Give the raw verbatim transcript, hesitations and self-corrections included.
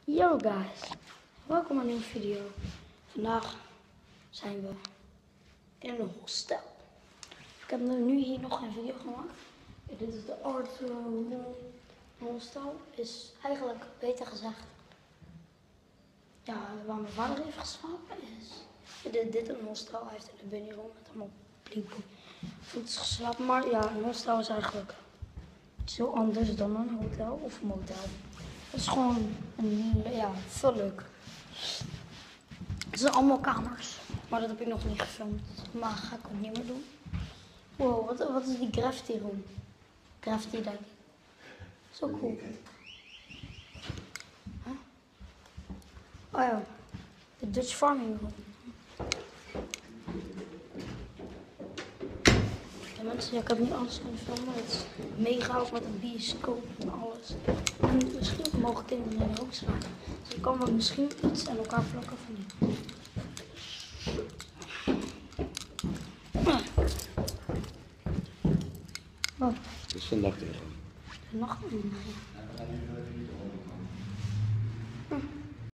Yo guys, welkom bij een nieuwe video. Vandaag zijn we in een hostel. Ik heb nu hier nog geen video gemaakt. Dit is de Art Room. Een hostel is eigenlijk, beter gezegd, ja, waar mijn vader heeft geslapen is. Dit, dit een hostel, hij heeft in de binnenroom met allemaal voets geslapen. Maar ja, een hostel is eigenlijk zo anders dan een hotel of een motel. Het is gewoon een, ja, veel leuk. Het zijn allemaal kamers, maar dat heb ik nog niet gefilmd. Maar ga ik ook niet meer doen. Wow, wat, wat is die Graffiti Room? Graffiti denk ik. Zo cool. Huh? Oh ja, de Dutch Farming Room. Ja, mensen, ja, ik heb niet alles kunnen filmen. Het is mega ook met een bioscoop en alles. En misschien mogen kinderen er ook slapen. Dus dan kan we misschien iets aan elkaar plakken van niet. Het is een nachtingang. Een nachtingang.